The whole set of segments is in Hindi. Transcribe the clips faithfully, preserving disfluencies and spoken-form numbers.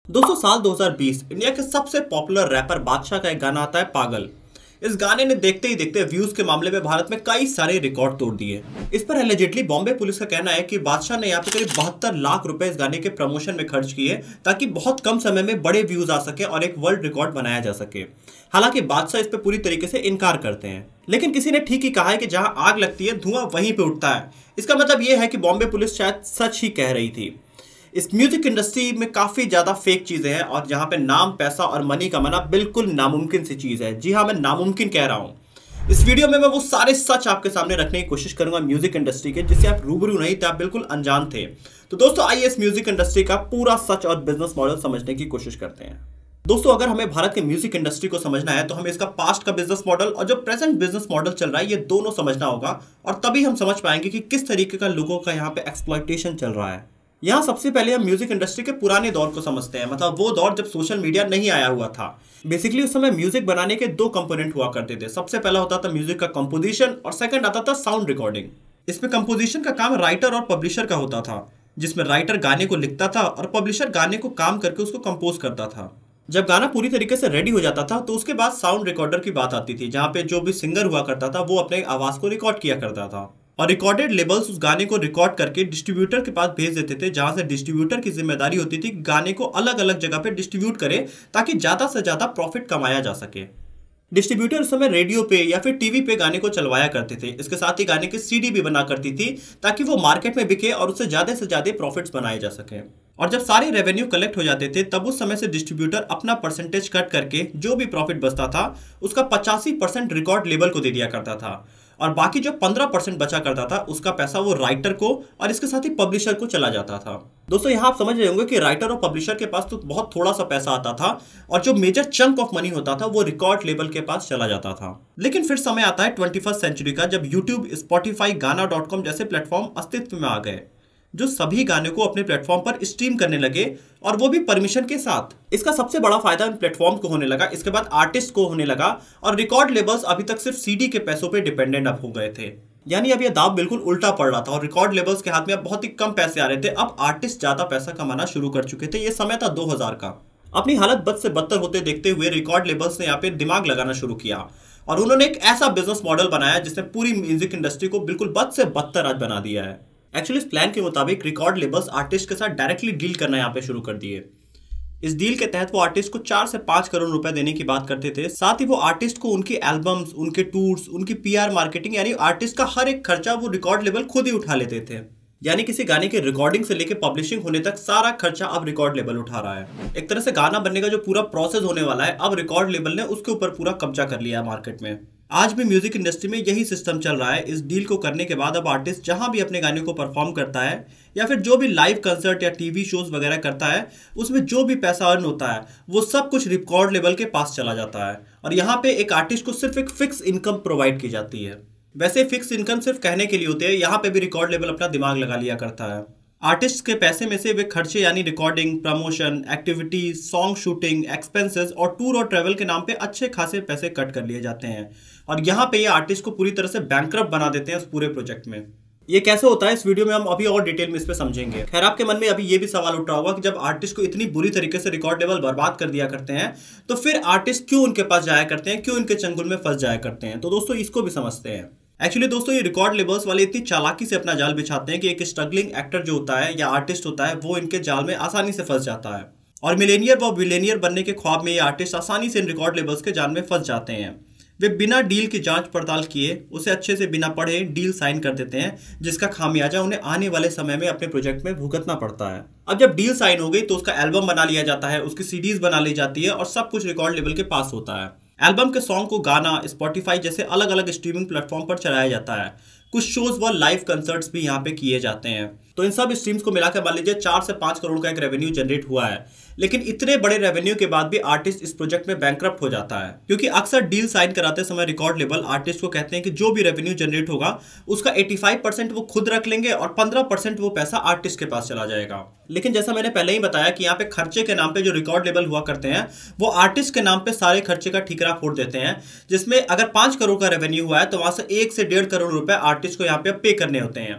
दोस्तों साल दो हज़ार बीस इंडिया के सबसे पॉपुलर रैपर बादशाह का एक गाना आता है पागल। इस गाने ने देखते ही देखते व्यूज के मामले में भारत में कई सारे रिकॉर्ड तोड़ दिए। इस पर एलिजिडली बॉम्बे पुलिस का कहना है कि बादशाह ने यहाँ पे करीब बहत्तर लाख रुपए इस गाने के प्रमोशन में खर्च किए ताकि बहुत कम समय में बड़े व्यूज आ सके और एक वर्ल्ड रिकॉर्ड बनाया जा सके। हालांकि बादशाह इस पे पूरी तरीके से इनकार करते हैं, लेकिन किसी ने ठीक ही कहा है कि जहां आग लगती है धुआं वहीं पे उठता है। इसका मतलब यह है कि बॉम्बे पुलिस शायद सच ही कह रही थी। इस म्यूजिक इंडस्ट्री में काफी ज्यादा फेक चीजें हैं और जहां पे नाम, पैसा और मनी कमाना बिल्कुल नामुमकिन सी चीज है। जी हाँ, मैं नामुमकिन कह रहा हूं। इस वीडियो में मैं वो सारे सच आपके सामने रखने की कोशिश करूंगा म्यूजिक इंडस्ट्री के, जिससे आप रूबरू नहीं थे, आप बिल्कुल अनजान थे। तो दोस्तों आइए इस म्यूजिक इंडस्ट्री का पूरा सच और बिजनेस मॉडल समझने की कोशिश करते हैं। दोस्तों अगर हमें भारत के म्यूजिक इंडस्ट्री को समझना है तो हमें इसका पास्ट का बिजनेस मॉडल और जो प्रेजेंट बिजनेस मॉडल चल रहा है ये दोनों समझना होगा, और तभी हम समझ पाएंगे कि किस तरीके का लोगों का यहाँ पे एक्सप्लॉयटेशन चल रहा है। यहाँ सबसे पहले हम म्यूजिक इंडस्ट्री के पुराने दौर को समझते हैं, मतलब वो दौर जब सोशल मीडिया नहीं आया हुआ था। बेसिकली उस समय म्यूजिक बनाने के दो कंपोनेंट हुआ करते थे। सबसे पहला होता था म्यूजिक का कंपोजिशन और सेकंड आता था साउंड रिकॉर्डिंग। इसमें कंपोजिशन का काम राइटर और पब्लिशर का होता था, जिसमें राइटर गाने को लिखता था और पब्लिशर गाने को काम करके उसको कंपोज करता था। जब गाना पूरी तरीके से रेडी हो जाता था तो उसके बाद साउंड रिकॉर्डर की बात आती थी, जहाँ पे जो भी सिंगर हुआ करता था वो अपने आवाज को रिकॉर्ड किया करता था और रिकॉर्डेड लेबल्स उस गाने को रिकॉर्ड करके डिस्ट्रीब्यूटर के पास भेज देते थे, जहां से डिस्ट्रीब्यूटर की जिम्मेदारी होती थी गाने को अलग अलग जगह पे डिस्ट्रीब्यूट करे ताकि ज्यादा से ज्यादा प्रॉफिट कमाया जा सके। डिस्ट्रीब्यूटर उस समय रेडियो पे या फिर टीवी पे गाने को चलवाया करते थे। इसके साथ ही गाने की सीडी भी बना करती थी ताकि वो मार्केट में बिके और उससे ज्यादा से ज्यादा प्रॉफिट्स बनाए जा सके। और जब सारे रेवेन्यू कलेक्ट हो जाते थे तब उस समय से डिस्ट्रीब्यूटर अपना परसेंटेज कट करके जो भी प्रॉफिट बचता था उसका पचासी परसेंट रिकॉर्ड लेबल को दे दिया करता था, और बाकी जो पंद्रह परसेंट बचा करता था उसका पैसा वो राइटर को और इसके साथ ही पब्लिशर को चला जाता था। दोस्तों यहाँ आप समझ रहे होंगे कि राइटर और पब्लिशर के पास तो बहुत थोड़ा सा पैसा आता था और जो मेजर चंक ऑफ मनी होता था वो रिकॉर्ड लेबल के पास चला जाता था। लेकिन फिर समय आता है ट्वेंटी फर्स्ट सेंचुरी का, जब YouTube, Spotify, Gaana dot com जैसे प्लेटफॉर्म अस्तित्व में आ गए, जो सभी गाने को अपने प्लेटफॉर्म पर स्ट्रीम करने लगे और वो भी परमिशन के साथ। इसका सबसे बड़ा फायदा इन प्लेटफॉर्म को होने लगा, इसके बाद आर्टिस्ट को होने लगा, और रिकॉर्ड लेबल्स अभी तक सिर्फ सीडी के पैसों पे डिपेंडेंट अब हो गए थे। यानी अब ये दाव बिल्कुल उल्टा पड़ रहा था और रिकॉर्ड लेबल्स के हाथ में अब बहुत ही कम पैसे आ रहे थे। अब आर्टिस्ट ज्यादा पैसा कमाना शुरू कर चुके थे। ये समय था दो हज़ार का। अपनी हालत बद से बदतर होते देखते हुए रिकॉर्ड लेबल्स ने यहाँ पे दिमाग लगाना शुरू किया और उन्होंने एक ऐसा बिजनेस मॉडल बनाया जिसने पूरी म्यूजिक इंडस्ट्री को बिल्कुल बद से बदतर आज बना दिया है। एक्चुअली इस प्लान के मुताबिक रिकॉर्ड लेबल्स आर्टिस्ट के साथ डायरेक्टली डील करना यहाँ पे शुरू कर दिए। इस डील के तहत वो आर्टिस्ट को चार से पांच करोड़ रुपए देने की बात करते थे। साथ ही वो आर्टिस्ट को उनके एल्बम्स, उनके टूर्स, उनकी पीआर मार्केटिंग यानी आर्टिस्ट का हर एक खर्चा वो रिकॉर्ड लेबल खुद ही उठा लेते थे। यानी किसी गाने के रिकॉर्डिंग से लेकर पब्लिशिंग होने तक सारा खर्चा अब रिकॉर्ड लेबल उठा रहा है। एक तरह से गाना बनने का जो पूरा प्रोसेस होने वाला है अब रिकॉर्ड लेबल ने उसके ऊपर पूरा कब्जा कर लिया है मार्केट में। आज भी म्यूजिक इंडस्ट्री में यही सिस्टम चल रहा है। इस डील को करने के बाद अब आर्टिस्ट जहां भी अपने गाने को परफॉर्म करता है या फिर जो भी लाइव कंसर्ट या टीवी शोज वगैरह करता है उसमें जो भी पैसा अर्न होता है वो सब कुछ रिकॉर्ड लेबल के पास चला जाता है, और यहाँ पे एक आर्टिस्ट को सिर्फ एक फिक्स इनकम प्रोवाइड की जाती है। वैसे फिक्स इनकम सिर्फ कहने के लिए होते हैं, यहाँ पे भी रिकॉर्ड लेबल अपना दिमाग लगा लिया करता है। आर्टिस्ट के पैसे में से वे खर्चे यानी recording, promotion, activities, song shooting, expenses और टूर और ट्रैवल के नाम पे अच्छे खासे पैसे कट कर लिए जाते हैं, और यहाँ पे ये आर्टिस्ट को पूरी तरह से बैंकरप्ट बना देते हैं उस पूरे प्रोजेक्ट में। ये कैसे होता है इस वीडियो में हम अभी और डिटेल में इस पे समझेंगे। खैर आपके मन में अभी ये भी सवाल उठ रहा होगा कि जब आर्टिस्ट को इतनी बुरी तरीके से रिकॉर्ड लेबल बर्बाद कर दिया करते हैं तो फिर आर्टिस्ट क्यों उनके पास जाया करते हैं, क्यों इनके चंगुल में फंस जाया करते हैं। तो दोस्तों इसको भी समझते हैं। एक्चुअली दोस्तों ये रिकॉर्ड लेबल्स वाले इतनी चालाकी से अपना जाल बिछाते हैं कि एक स्ट्रगलिंग एक्टर जो होता है या आर्टिस्ट होता है वो इनके जाल में आसानी से फंस जाता है, और मिलेनियर व बिलेनियर बनने के ख्वाब में ये आर्टिस्ट आसानी से इन रिकॉर्ड लेबल्स के जाल में फंस जाते हैं। वे बिना डील की जांच पड़ताल किए, उसे अच्छे से बिना पढ़े डील साइन कर देते हैं, जिसका खामियाजा उन्हें आने वाले समय में अपने प्रोजेक्ट में भुगतना पड़ता है। अब जब डील साइन हो गई तो उसका एल्बम बना लिया जाता है, उसकी सीडीज बना ली जाती है और सब कुछ रिकॉर्ड लेबल के पास होता है। एल्बम के सॉन्ग को गाना, स्पॉटिफाई जैसे अलग अलग स्ट्रीमिंग प्लेटफॉर्म पर चलाया जाता है। कुछ शोज व लाइव कंसर्ट्स भी यहाँ पे किए जाते हैं। तो इन सब स्ट्रीम्स को मिलाकर मान लीजिए चार से पांच करोड़ का एक रेवेन्यू जनरेट हुआ है। लेकिन इतने बड़े रेवेन्यू के बाद भी आर्टिस्ट इस प्रोजेक्ट में बैंकरप्ट हो जाता है, क्योंकि अक्सर डील साइन कराते समय रिकॉर्ड लेबल आर्टिस्ट को कहते हैं कि जो भी रेवेन्यू जनरेट होगा उसका पचासी परसेंट वो खुद रख लेंगे और पंद्रह परसेंट वो पैसा आर्टिस्ट के पास चला जाएगा। लेकिन जैसा मैंने पहले ही बताया कि यहाँ पे खर्चे के नाम पे जो रिकॉर्ड लेबल हुआ करते हैं वो आर्टिस्ट के नाम पे सारे खर्चे का ठीकरा फोड़ देते हैं, जिसमें अगर पांच करोड़ का रेवेन्यू हुआ है तो वहां से एक से डेढ़ करोड़ रुपए आर्टिस्ट को यहाँ पे पे करने होते हैं।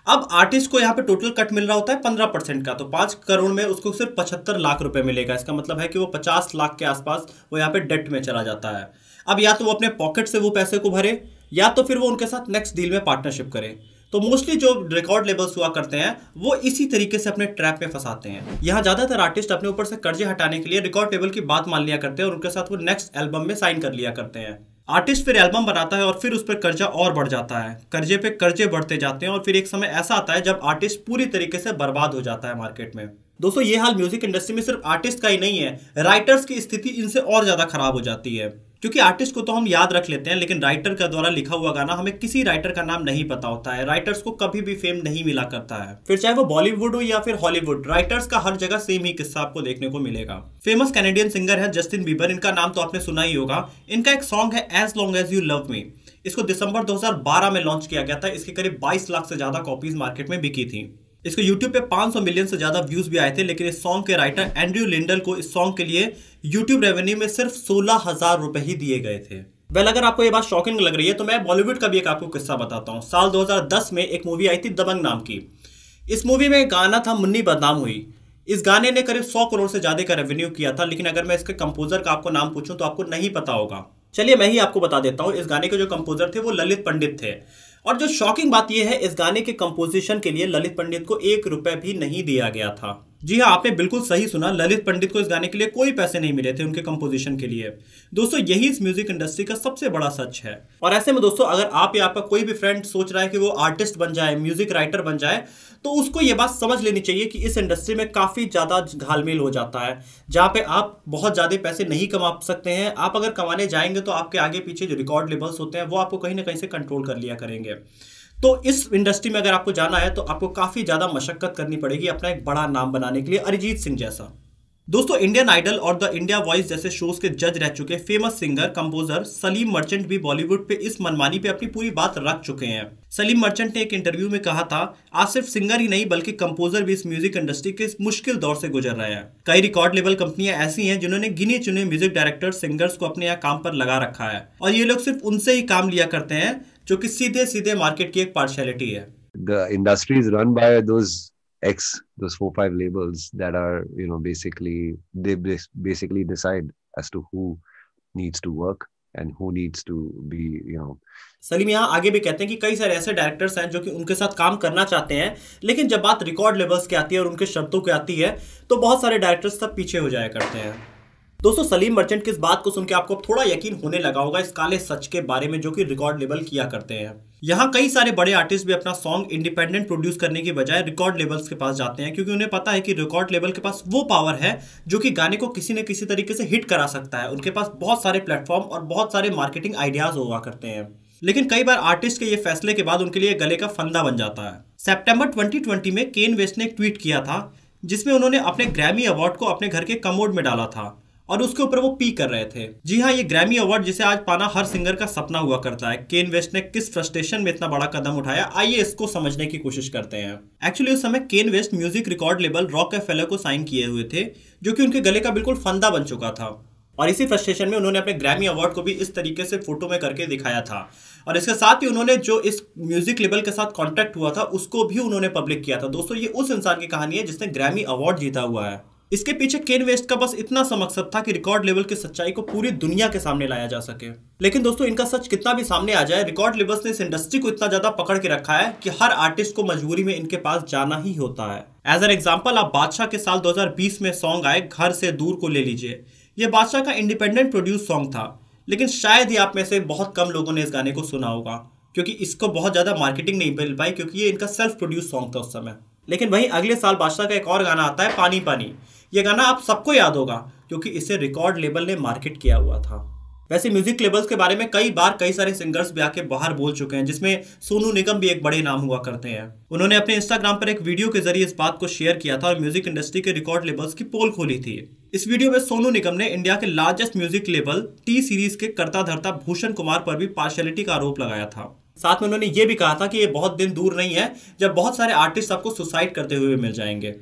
अब आर्टिस्ट को यहाँ पे टोटल कट मिल रहा होता है पंद्रह परसेंट का, तो पांच करोड़ में उसको सिर्फ पचहत्तर लाख रुपए मिलेगा। इसका मतलब है कि वो पचास लाख के आसपास वो यहाँ पे डेट में चला जाता है। अब या तो वो अपने पॉकेट से वो पैसे को भरे, या तो फिर वो उनके साथ नेक्स्ट डील में पार्टनरशिप करे। तो मोस्टली जो रिकॉर्ड लेबल्स हुआ करते हैं वो इसी तरीके से अपने ट्रैप में फंसाते हैं। यहाँ ज्यादातर आर्टिस्ट अपने ऊपर से कर्जे हटाने के लिए रिकॉर्ड लेबल की बात मान लिया करते हैं और उनके साथ वो नेक्स्ट एल्बम में साइन कर लिया करते हैं। आर्टिस्ट फिर एल्बम बनाता है और फिर उस पर कर्जा और बढ़ जाता है, कर्जे पे कर्जे बढ़ते जाते हैं और फिर एक समय ऐसा आता है जब आर्टिस्ट पूरी तरीके से बर्बाद हो जाता है मार्केट में। दोस्तों ये हाल म्यूजिक इंडस्ट्री में सिर्फ आर्टिस्ट का ही नहीं है, राइटर्स की स्थिति इनसे और ज्यादा खराब हो जाती है। क्योंकि आर्टिस्ट को तो हम याद रख लेते हैं, लेकिन राइटर का द्वारा लिखा हुआ गाना हमें किसी राइटर का नाम नहीं पता होता है। राइटर्स को कभी भी फेम नहीं मिला करता है, फिर चाहे वो बॉलीवुड हो या फिर हॉलीवुड, राइटर्स का हर जगह सेम ही किस्सा आपको देखने को मिलेगा। फेमस कैनेडियन सिंगर है जस्टिन बीबर, इनका नाम तो आपने सुना ही होगा। इनका एक सॉन्ग है as long as you love me. इसको दिसंबर दो हज़ार बारह में लॉन्च किया गया था। इसके करीब बाईस लाख से ज्यादा कॉपीज मार्केट में बिकी थी। इसको YouTube पे पाँच सौ मिलियन से ज्यादा व्यूज भी आए थे, लेकिन इस सॉन्ग के राइटर एंड्रयू लिंडल को इस सॉन्ग के लिए YouTube रेवेन्यू में सिर्फ सोलह हजार रुपए ही दिए गए थे। वेल अगर आपको ये बात शॉकिंग लग रही है तो मैं बॉलीवुड का भी एक आपको किस्सा बताता हूँ। साल दो हज़ार दस में एक मूवी आई थी दबंग नाम की। इस मूवी में गाना था मुन्नी बदनाम हुई। इस गाने ने करीब सौ करोड़ से ज्यादा का रेवेन्यू किया था, लेकिन अगर मैं इसके कंपोजर का आपको नाम पूछूं तो आपको नहीं पता होगा। चलिए मैं ही आपको बता देता हूँ। इस गाने के जो कंपोजर थे वो ललित पंडित थे। और जो शॉकिंग बात यह है, इस गाने के कंपोजिशन के लिए ललित पंडित को एक रुपए भी नहीं दिया गया था। जी हाँ, आपने बिल्कुल सही सुना, ललित पंडित को इस गाने के लिए कोई पैसे नहीं मिले थे उनके कंपोजिशन के लिए। दोस्तों यही इस म्यूजिक इंडस्ट्री का सबसे बड़ा सच है। और ऐसे में दोस्तों अगर आप या आपका कोई भी फ्रेंड सोच रहा है कि वो आर्टिस्ट बन जाए, म्यूजिक राइटर बन जाए, तो उसको ये बात समझ लेनी चाहिए कि इस इंडस्ट्री में काफी ज्यादा घालमेल हो जाता है, जहां पे आप बहुत ज्यादा पैसे नहीं कमा सकते हैं। आप अगर कमाने जाएंगे तो आपके आगे पीछे जो रिकॉर्ड लेबल्स होते हैं वो आपको कहीं ना कहीं से कंट्रोल कर लिया करेंगे। तो इस इंडस्ट्री में अगर आपको जाना है तो आपको काफी ज्यादा मशक्कत करनी पड़ेगी अपना एक बड़ा नाम बनाने के लिए, अरिजीत सिंह जैसा। दोस्तों इंडियन आइडल और द इंडिया वॉइस जैसे शोज के जज रह चुके famous singer composer Salim Merchant भी बॉलीवुड पे इस मनमानी पे अपनी पूरी बात रख चुके हैं। सलीम मर्चेंट ने एक इंटरव्यू में कहा था, आज सिर्फ सिंगर ही नहीं बल्कि कंपोजर भी इस म्यूजिक इंडस्ट्री के इस मुश्किल दौर से गुजर रहे हैं। कई रिकॉर्ड लेबल कंपनियां ऐसी हैं जिन्होंने गिने चुने म्यूजिक डायरेक्टर सिंगर्स को अपने यहाँ काम पर लगा रखा है, और ये लोग सिर्फ उनसे ही काम लिया करते हैं जो कि सीधे सीधे मार्केट की एक पार्शियलिटी है। The industry is run by those X, those four five labels that are, you know, basically they basically decide as to who needs to work and who needs to be, you know. Salim यहाँ आगे भी कहते हैं कि कई सारे ऐसे डायरेक्टर्स हैं जो कि उनके साथ काम करना चाहते हैं, लेकिन जब बात रिकॉर्ड लेबल्स की आती है और उनके शर्तों की आती है तो बहुत सारे डायरेक्टर्स सब पीछे हो जाया करते हैं। दोस्तों सलीम मर्चेंट की इस बात को सुन के आपको थोड़ा यकीन होने लगा होगा इस काले सच के बारे में जो कि रिकॉर्ड लेबल किया करते हैं। यहाँ कई सारे बड़े आर्टिस्ट भी अपना सॉन्ग इंडिपेंडेंट प्रोड्यूस करने की बजाय रिकॉर्ड लेबल्स के पास जाते हैं, क्योंकि उन्हें पता है कि रिकॉर्ड लेबल के पास वो पावर है जो कि गाने को किसी न किसी तरीके से हिट करा सकता है। उनके पास बहुत सारे प्लेटफॉर्म और बहुत सारे मार्केटिंग आइडियाज हुआ करते हैं, लेकिन कई बार आर्टिस्ट के ये फैसले के बाद उनके लिए गले का फंदा बन जाता है। सितंबर ट्वेंटी ट्वेंटी में केन वेस्ट ने एक ट्वीट किया था जिसमें उन्होंने अपने ग्रैमी अवार्ड को अपने घर के कमोड में डाला था और उसके ऊपर वो पी कर रहे थे। जी हाँ, ये ग्रैमी अवार्ड जिसे आज पाना हर सिंगर का सपना हुआ करता है। केन वेस्ट ने किस फ्रस्ट्रेशन में इतना बड़ा कदम उठाया, आइए इसको समझने की कोशिश करते हैं। एक्चुअली उस समय Kanye West music record label Roc A Fella को साइन किए हुए थे, जो कि उनके गले का बिल्कुल फंदा बन चुका था, और इसी फ्रस्ट्रेशन में उन्होंने अपने ग्रैमी अवार्ड को भी इस तरीके से फोटो में करके दिखाया था। और इसके साथ ही उन्होंने जो इस म्यूजिक लेबल के साथ कॉन्ट्रैक्ट हुआ था उसको भी उन्होंने पब्लिक किया था। दोस्तों ये उस इंसान की कहानी है जिसने ग्रैमी अवार्ड जीता हुआ है। इसके पीछे केन वेस्ट का बस इतना सा मकसद था कि रिकॉर्ड लेबल की सच्चाई को पूरी दुनिया के सामने लाया जा सके। लेकिन दोस्तों इनका सच कितना भी सामने आ जाए, रिकॉर्ड लेबल्स ने इस इंडस्ट्री को इतना ज्यादा पकड़ के रखा है कि हर आर्टिस्ट को मजबूरी में इनके पास जाना ही होता है। एज एन एग्जाम्पल, आप बादशाह के साल दो हज़ार बीस में सॉन्ग आए घर से दूर को ले लीजिए। ये बादशाह का इंडिपेंडेंट प्रोड्यूस सॉन्ग था, लेकिन शायद ही आप में से बहुत कम लोगों ने इस गाने को सुना होगा, क्योंकि इसको बहुत ज्यादा मार्केटिंग नहीं मिल पाई, क्योंकि ये इनका सेल्फ प्रोड्यूस सॉन्ग था उस समय। लेकिन वहीं अगले साल बादशाह का एक और गाना आता है, पानी पानी। ये गाना आप सबको याद होगा क्योंकि इसे रिकॉर्ड लेबल ने मार्केट किया हुआ था। वैसे म्यूजिक लेबल्स के बारे में कई बार कई सारे सिंगर्स भी आके बाहर बोल चुके हैं, जिसमें सोनू निगम भी एक बड़े नाम हुआ करते हैं। उन्होंने अपने इंस्टाग्राम पर एक वीडियो के जरिए इस बात को शेयर किया था और म्यूजिक इंडस्ट्री के रिकॉर्ड लेबल्स की पोल खोली थी। इस वीडियो में सोनू निगम ने इंडिया के largest music label T Series के कर्ता धर्ता भूषण कुमार पर भी पार्शियलिटी का आरोप लगाया था। साथ में उन्होंने ये भी कहा था कि ये बहुत दिन दूर नहीं है जब बहुत सारे आर्टिस्ट आपको सुसाइड करते हुए मिल जाएंगे।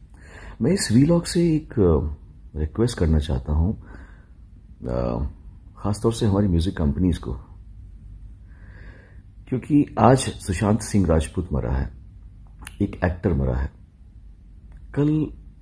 मैं इस वीलॉग से एक रिक्वेस्ट करना चाहता हूँ, खासतौर से हमारी म्यूजिक कंपनीज को, क्योंकि आज सुशांत सिंह राजपूत मरा है एक एक्टर मरा है। कल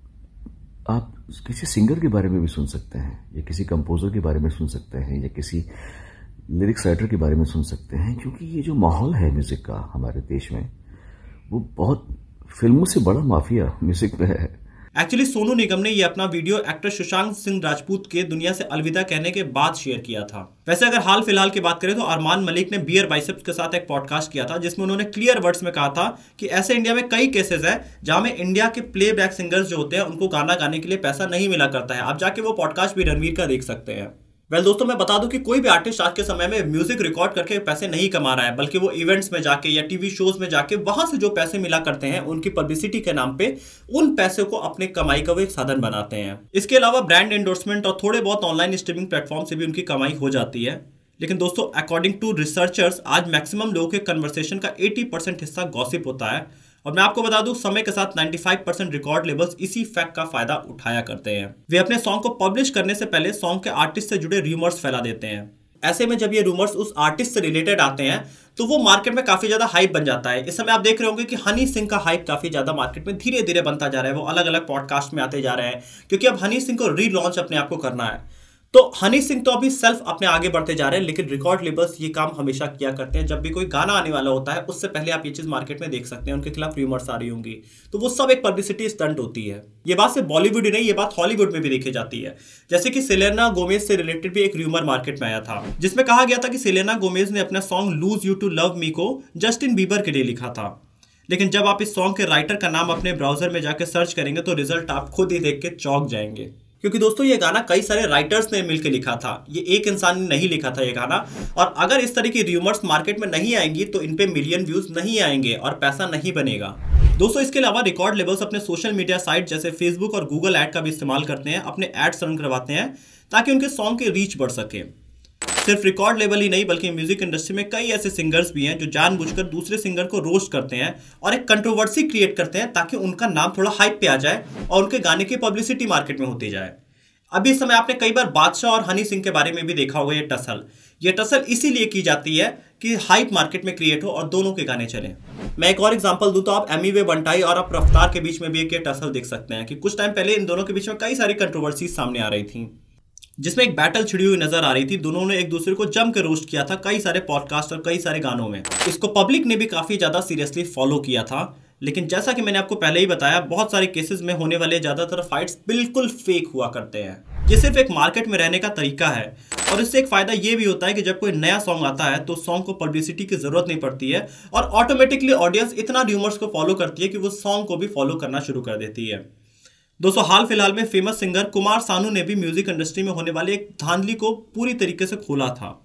आप किसी सिंगर के बारे में भी सुन सकते हैं, या किसी कंपोजर के बारे में सुन सकते हैं, या किसी लिरिक्स राइटर के बारे में सुन सकते हैं, क्योंकि ये जो माहौल है म्यूजिक का हमारे देश में, वो बहुत फिल्मों से बड़ा माफिया म्यूजिक में है। एक्चुअली सोनू निगम ने ये अपना वीडियो एक्टर सुशांत सिंह राजपूत के दुनिया से अलविदा कहने के बाद शेयर किया था। वैसे अगर हाल फिलहाल की बात करें तो अरमान मलिक ने बियर बाइसेप्स के साथ एक पॉडकास्ट किया था, जिसमें उन्होंने क्लियर वर्ड्स में कहा था कि ऐसे इंडिया में कई केसेस है जहां में इंडिया के प्लेबैक सिंगर्स जो होते हैं उनको गाना गाने के लिए पैसा नहीं मिला करता है। आप जाके वो पॉडकास्ट भी रणवीर का देख सकते हैं। वेल दोस्तों, मैं बता दूं कि कोई भी आर्टिस्ट आज के समय में म्यूजिक रिकॉर्ड करके पैसे नहीं कमा रहा है, बल्कि वो इवेंट्स में जाके या टीवी शोज में जाके वहां से जो पैसे मिला करते हैं उनकी पब्लिसिटी के नाम पे उन पैसे को अपने कमाई का वो एक साधन बनाते हैं। इसके अलावा ब्रांड एंडोर्समेंट और थोड़े बहुत ऑनलाइन स्ट्रीमिंग प्लेटफॉर्म से भी उनकी कमाई हो जाती है। लेकिन दोस्तों, अकॉर्डिंग टू रिसर्चर्स, आज मैक्सिमम लोगों के कन्वर्सेशन का अस्सी परसेंट हिस्सा गॉसिप होता है। और मैं आपको बता दूं, समय के साथ पचानवे परसेंट रिकॉर्ड लेबल्स इसी फैक्ट का फायदा उठाया करते हैं। वे अपने सॉन्ग को पब्लिश करने से पहले सॉन्ग के आर्टिस्ट से जुड़े रूमर्स फैला देते हैं। ऐसे में जब ये रूमर्स उस आर्टिस्ट से रिलेटेड आते हैं तो वो मार्केट में काफी ज्यादा हाइप बन जाता है। इस समय आप देख रहे होंगे कि हनी सिंह का हाइप काफी ज्यादा मार्केट में धीरे धीरे बनता जा रहा है। वो अलग अलग पॉडकास्ट में आते जा रहे हैं, क्योंकि अब हनी सिंह को रीलॉन्च अपने आप को करना है। तो हनी सिंह तो अभी सेल्फ अपने आगे बढ़ते जा रहे हैं, लेकिन रिकॉर्ड लेबल्स ये काम हमेशा किया करते हैं। जब भी कोई गाना आने वाला होता है उससे पहले आप ये चीज मार्केट में देख सकते हैं, उनके खिलाफ रूमर्स आ रही होंगी, तो वो सब एक पब्लिसिटी स्टंट होती है। ये बात सिर्फ बॉलीवुड ही नहीं, ये बात हॉलीवुड में भी देखी जाती है। जैसे कि सेलेना गोमेज से रिलेटेड भी एक रूमर मार्केट में आया था, जिसमें कहा गया था कि सेलेना गोमेज ने अपना song lose you to love me को जस्टिन बीबर के लिए लिखा था। लेकिन जब आप इस सॉन्ग के राइटर का नाम अपने ब्राउजर में जाकर सर्च करेंगे तो रिजल्ट आप खुद ही देख के चौंक जाएंगे, क्योंकि दोस्तों ये गाना कई सारे राइटर्स ने मिलकर लिखा था। ये एक इंसान ने नहीं लिखा था ये गाना। और अगर इस तरह की रूमर्स मार्केट में नहीं आएंगी तो इन पे मिलियन व्यूज नहीं आएंगे और पैसा नहीं बनेगा। दोस्तों, इसके अलावा रिकॉर्ड लेबल्स अपने सोशल मीडिया साइट जैसे फेसबुक और गूगल ऐड का भी इस्तेमाल करते हैं, अपने एड्स रन करवाते हैं ताकि उनके सॉन्ग की रीच बढ़ सके। सिर्फ रिकॉर्ड लेवल ही नहीं, बल्कि म्यूजिक इंडस्ट्री में कई ऐसे सिंगर्स भी हैं जो जानबूझकर दूसरे सिंगर को रोस्ट करते हैं और एक कंट्रोवर्सी क्रिएट करते हैं ताकि उनका नाम थोड़ा हाइप पे आ जाए और उनके गाने की पब्लिसिटी मार्केट में होती जाए। अभी इस समय आपने कई बार बादशाह और हनी सिंह के बारे में भी देखा होगा ये टसल। ये टसल इसीलिए की जाती है कि हाइप मार्केट में क्रिएट हो और दोनों के गाने चलें। मैं एक और एग्जांपल दूं तो आप एमी वे बंटाई और आप रफ्तार के बीच में भी एक ये टसल देख सकते हैं कि कुछ टाइम पहले इन दोनों के बीच में कई सारी कंट्रोवर्सी सामने आ रही थी, जिसमें एक बैटल छिड़ी हुई नजर आ रही थी। दोनों ने एक दूसरे को जम के रोस्ट किया था कई सारे पॉडकास्ट और कई सारे गानों में। इसको पब्लिक ने भी काफी ज्यादा सीरियसली फॉलो किया था। लेकिन जैसा कि मैंने आपको पहले ही बताया, बहुत सारे केसेस में होने वाले ज्यादातर फाइट्स बिल्कुल फेक हुआ करते हैं। ये सिर्फ एक मार्केट में रहने का तरीका है और इससे एक फायदा ये भी होता है कि जब कोई नया सॉन्ग आता है तो सॉन्ग को पब्लिसिटी की जरूरत नहीं पड़ती है और ऑटोमेटिकली ऑडियंस इतना रूमर्स को फॉलो करती है कि वो सॉन्ग को भी फॉलो करना शुरू कर देती है। दोस्तों, हाल फिलहाल में फेमस सिंगर कुमार सानू ने भी म्यूजिक इंडस्ट्री में होने वाले एक धांधली को पूरी तरीके से खोला था।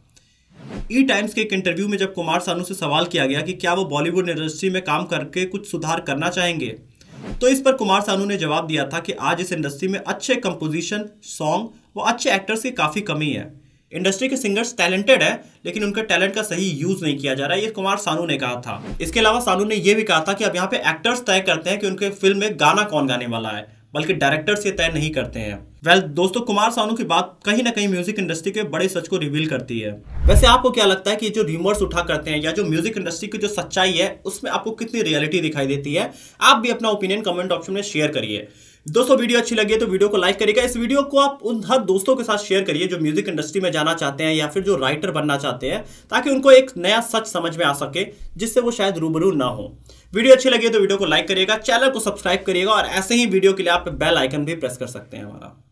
ई टाइम्स के एक इंटरव्यू में जब कुमार सानू से सवाल किया गया कि क्या वो बॉलीवुड इंडस्ट्री में काम करके कुछ सुधार करना चाहेंगे, तो इस पर कुमार सानू ने जवाब दिया था कि आज इस इंडस्ट्री में अच्छे कंपोजिशन, सॉन्ग व अच्छे एक्टर्स की काफ़ी कमी है। इंडस्ट्री के सिंगर्स टैलेंटेड है, लेकिन उनके टैलेंट का सही यूज नहीं किया जा रहा है, ये कुमार सानू ने कहा था। इसके अलावा सानू ने यह भी कहा था कि अब यहाँ पे एक्टर्स तय करते हैं कि उनके फिल्म में गाना कौन गाने वाला है, बल्कि डायरेक्टर्स ये तय नहीं करते हैं। वेल well, दोस्तों, कुमार सानू की बात कहीं ना कहीं म्यूजिक इंडस्ट्री के बड़े सच को रिवील करती है। वैसे आपको क्या लगता है कि जो रूमर्स उठा करते हैं या जो म्यूजिक इंडस्ट्री की जो सच्चाई है उसमें आपको कितनी रियलिटी दिखाई देती है? आप भी अपना ओपिनियन कमेंट ऑप्शन में शेयर करिए। दोस्तों, वीडियो अच्छी लगी है तो वीडियो को लाइक करिएगा। इस वीडियो को आप उन हर दोस्तों के साथ शेयर करिए जो म्यूजिक इंडस्ट्री में जाना चाहते हैं या फिर जो राइटर बनना चाहते हैं, ताकि उनको एक नया सच समझ में आ सके जिससे वो शायद रूबरू ना हो। वीडियो अच्छी लगी है तो वीडियो को लाइक करिएगा, चैनल को सब्सक्राइब करिएगा और ऐसे ही वीडियो के लिए आप बेल आइकन भी प्रेस कर सकते हैं हमारा।